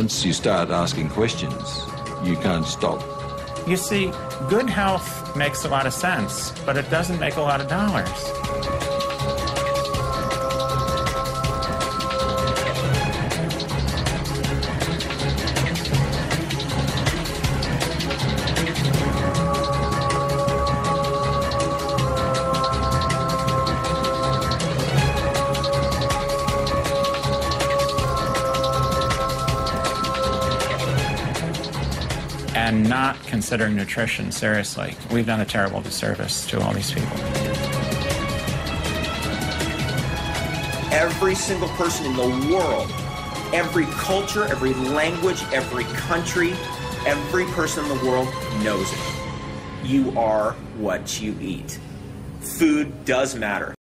once you start asking questions, you can't stop. You see, good health makes a lot of sense, but it doesn't make a lot of dollars. And not considering nutrition seriously. We've done a terrible disservice to all these people. Every single person in the world, every culture, every language, every country, every person in the world knows it. You are what you eat. Food does matter.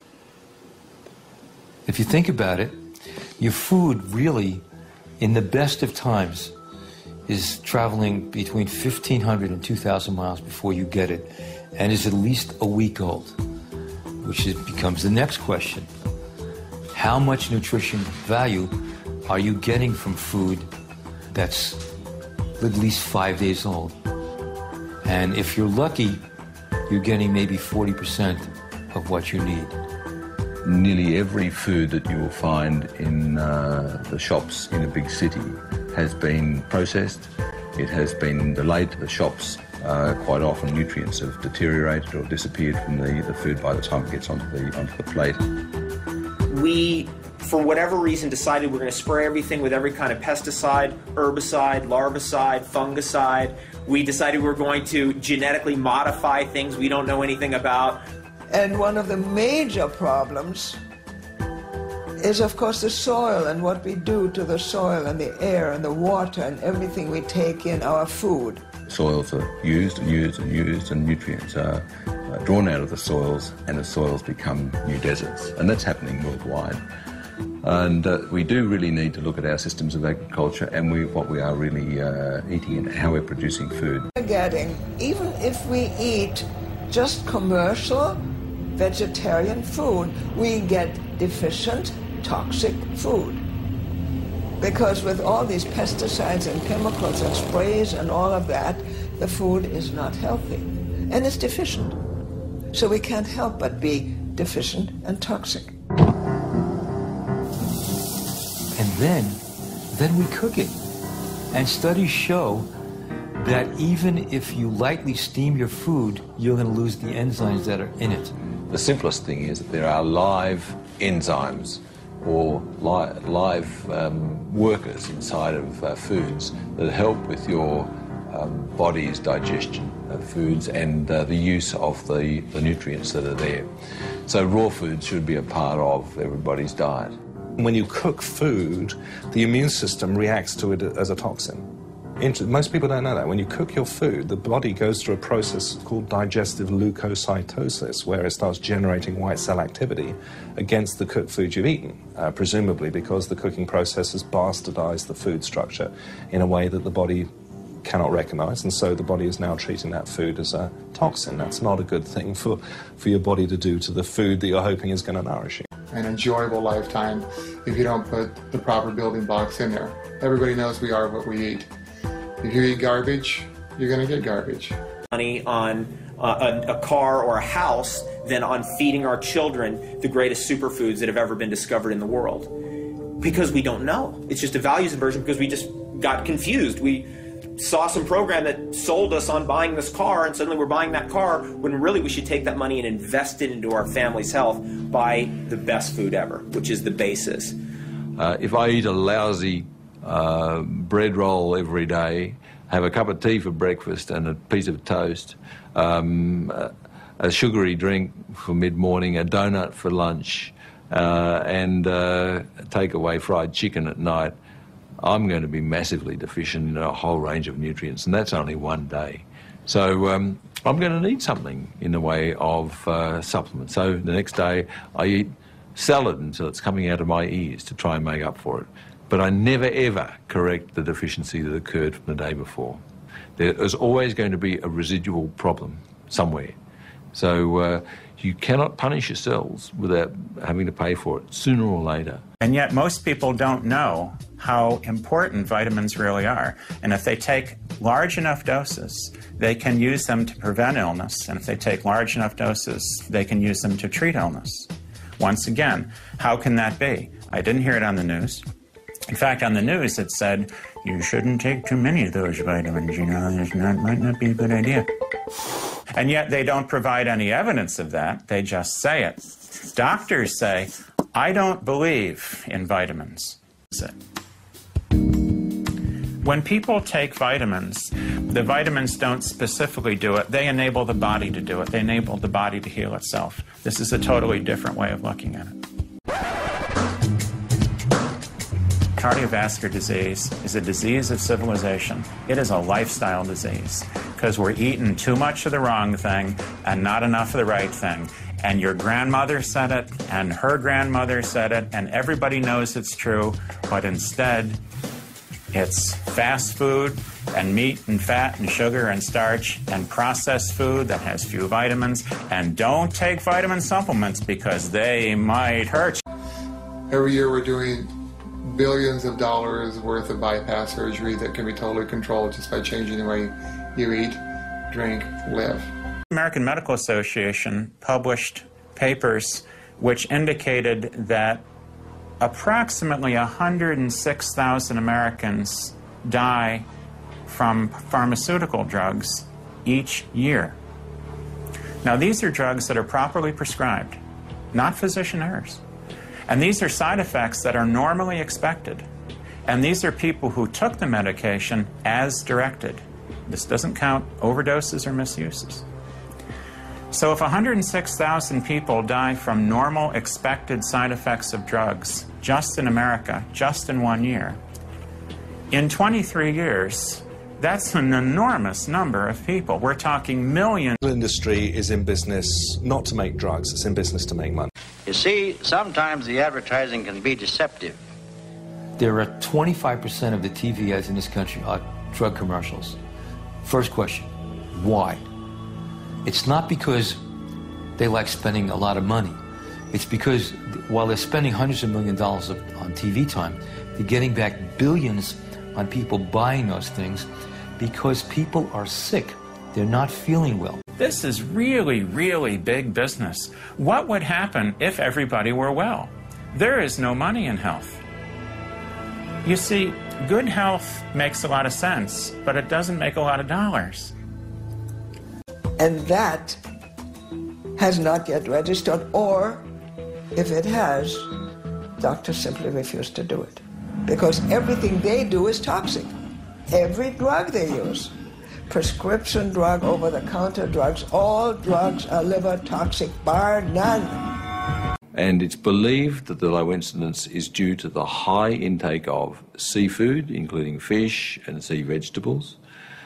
If you think about it, your food really, in the best of times, is traveling between 1,500 and 2,000 miles before you get it, and is at least a week old, which becomes the next question. How much nutrition value are you getting from food that's at least 5 days old? And if you're lucky, you're getting maybe 40% of what you need. Nearly every food that you will find in the shops in a big city has been processed. It has been delayed to the shops. Quite often nutrients have deteriorated or disappeared from the food by the time it gets onto the plate. We, for whatever reason, decided we're going to spray everything with every kind of pesticide, herbicide, larvicide, fungicide. We decided we were going to genetically modify things we don't know anything about. And one of the major problems is, of course, the soil and what we do to the soil and the air and the water and everything we take in our food. Soils are used and used and used, and nutrients are drawn out of the soils, and the soils become new deserts. And that's happening worldwide. And we do really need to look at our systems of agriculture and what we are really eating and how we're producing food. We're getting, even if we eat just commercial vegetarian food, we get deficient toxic food. Because with all these pesticides and chemicals and sprays and all of that, the food is not healthy. And it's deficient. So we can't help but be deficient and toxic. And then we cook it. And studies show that even if you lightly steam your food, you're going to lose the enzymes that are in it. The simplest thing is that there are live enzymes or live workers inside of foods that help with your body's digestion of foods and the use of the nutrients that are there. So raw food should be a part of everybody's diet. When you cook food, the immune system reacts to it as a toxin. Most people don't know that. When you cook your food, the body goes through a process called digestive leukocytosis, where it starts generating white cell activity against the cooked food you've eaten, presumably because the cooking process has bastardized the food structure in a way that the body cannot recognize, and so the body is now treating that food as a toxin. That's not a good thing for your body to do to the food that you're hoping is going to nourish you. An enjoyable lifetime if you don't put the proper building blocks in there. Everybody knows we are what we eat. If you eat garbage, you're going to get garbage. Money on a car or a house than on feeding our children the greatest superfoods that have ever been discovered in the world. Because we don't know. It's just a values inversion because we just got confused. We saw some program that sold us on buying this car, and suddenly we're buying that car when really we should take that money and invest it into our family's health, buy the best food ever, which is the basis. If I eat a lousy bread roll every day, have a cup of tea for breakfast and a piece of toast, a sugary drink for mid-morning, a donut for lunch, and takeaway fried chicken at night, I'm going to be massively deficient in a whole range of nutrients, and that's only one day. So I'm going to need something in the way of supplements. So the next day I eat salad until it's coming out of my ears to try and make up for it. But I never, ever correct the deficiency that occurred from the day before. There is always going to be a residual problem somewhere. So you cannot punish your cells without having to pay for it sooner or later. And yet most people don't know how important vitamins really are. And if they take large enough doses, they can use them to prevent illness. And if they take large enough doses, they can use them to treat illness. Once again, how can that be? I didn't hear it on the news. In fact, on the news it said, you shouldn't take too many of those vitamins, you know, might not be a good idea. And yet they don't provide any evidence of that, they just say it. Doctors say, I don't believe in vitamins. When people take vitamins, the vitamins don't specifically do it, they enable the body to do it. They enable the body to heal itself. This is a totally different way of looking at it. Cardiovascular disease is a disease of civilization. It is a lifestyle disease because we're eating too much of the wrong thing and not enough of the right thing. And your grandmother said it, and her grandmother said it, and everybody knows it's true, but instead it's fast food and meat and fat and sugar and starch and processed food that has few vitamins. And don't take vitamin supplements because they might hurt you. Every year we're doing billions of dollars worth of bypass surgery that can be totally controlled just by changing the way you eat, drink, live. The American Medical Association published papers which indicated that approximately 106,000 Americans die from pharmaceutical drugs each year. Now, these are drugs that are properly prescribed, not physician errors. And these are side effects that are normally expected. And these are people who took the medication as directed. This doesn't count overdoses or misuses. So if 106,000 people die from normal expected side effects of drugs just in America, just in 1 year, in 23 years, that's an enormous number of people. We're talking millions. The industry is in business not to make drugs, it's in business to make money. You see, sometimes the advertising can be deceptive. There are 25% of the TV ads in this country are drug commercials. First question, why? It's not because they like spending a lot of money. It's because while they're spending hundreds of millions of dollars on TV time, they're getting back billions on people buying those things because people are sick. They're not feeling well. This is really, really big business. What would happen if everybody were well? There is no money in health. You see, good health makes a lot of sense, but it doesn't make a lot of dollars. And that has not yet registered, or if it has, doctors simply refuse to do it. Because everything they do is toxic. Every drug they use. Prescription drug, over-the-counter drugs, all drugs are liver toxic, bar none. And it's believed that the low incidence is due to the high intake of seafood, including fish and sea vegetables.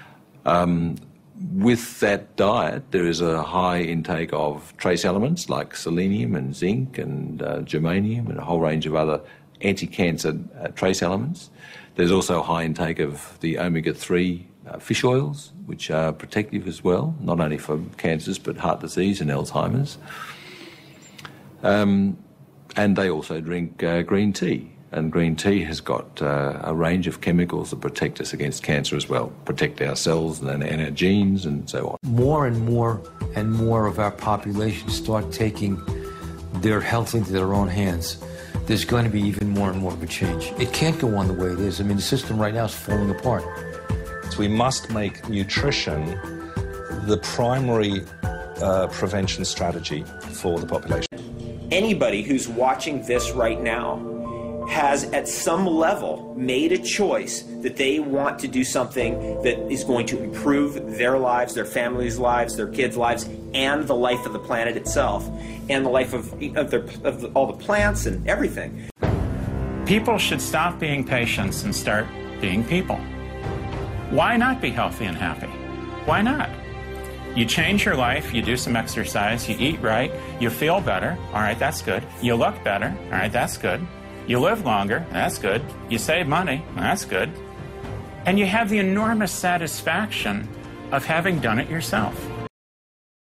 With that diet, there is a high intake of trace elements like selenium and zinc and germanium and a whole range of other anti-cancer trace elements. There's also a high intake of the omega-3 fish oils, which are protective as well, not only for cancers but heart disease and Alzheimer's. And they also drink green tea. And green tea has got a range of chemicals that protect us against cancer as well, protect our cells and our genes and so on. More and more of our population start taking their health into their own hands. There's going to be even more and more of a change. It can't go on the way it is. I mean, the system right now is falling apart. So we must make nutrition the primary prevention strategy for the population. Anybody who's watching this right now has at some level made a choice that they want to do something that is going to improve their lives, their families' lives, their kids' lives, and the life of the planet itself, and the life of all the plants and everything. People should stop being patients and start being people. Why not be healthy and happy? Why not? You change your life, you do some exercise, you eat right, you feel better, all right, that's good. You look better, all right, that's good. You live longer, that's good. You save money, that's good. And you have the enormous satisfaction of having done it yourself.